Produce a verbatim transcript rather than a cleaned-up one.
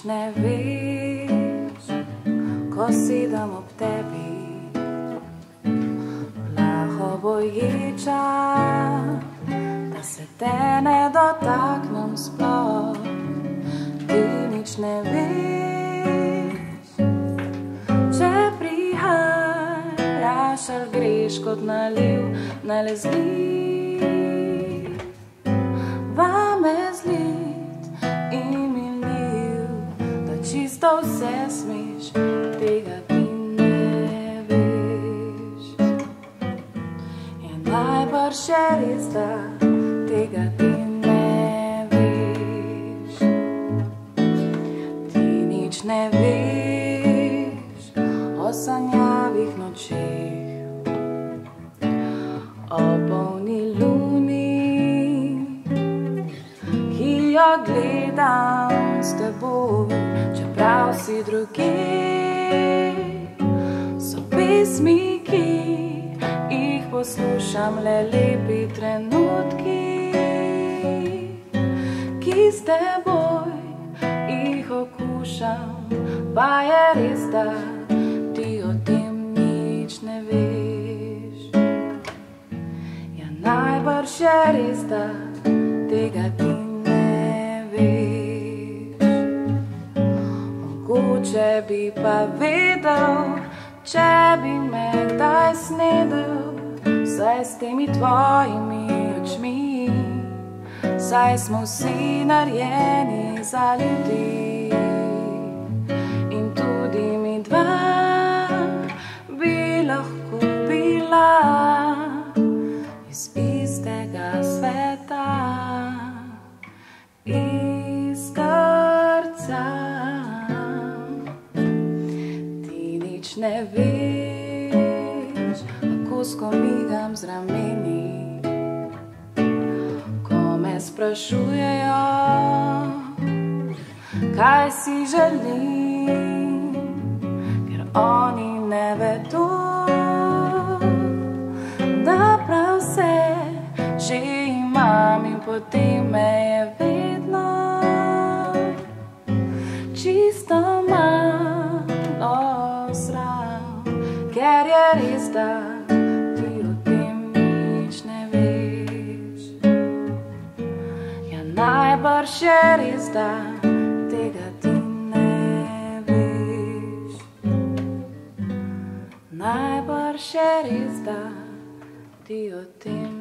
ne veš, ko sedem ob tebi, plaho boječa, da se te ne dotaknem sploh. Ti nič ne veš, če prihajaš ali greš kot naliv, ne le zli, vame zlit in minljiv, da čisto vse smeš, tega ti ne veš. Je najbrž še res, da tega ti ne veš. Ti nič ne veš o sanjavih nočeh, o polni luni, ki jo gledam s teboj, čeprav si drugje. So pesmi, ki jih poslušam, le lepi trenutki, ki s teboj jih okušam, pa je res, da ti o tem nič ne veš. Ja, najbrž je res, da tega ti ne veš. Mogoče bi pa vedel, če bi me kdaj snedel, saj s temi tvojimi očmi, saj smo vsi narejeni za ljudi. In tudi mi dva bi lahko bila iz istega sveta, iz srca. Ti nič ne veš, kako skomigam z rameni, ko me sprašujejo, kaj si želim, ker oni ne vedo, da prav vse že imam in potem me je vedno čisto malo sram, ker je res, da ti o tem nič ne veš. Ja, najbrž je res, da tega ti ne veš. Najbrž je res, da ti o tem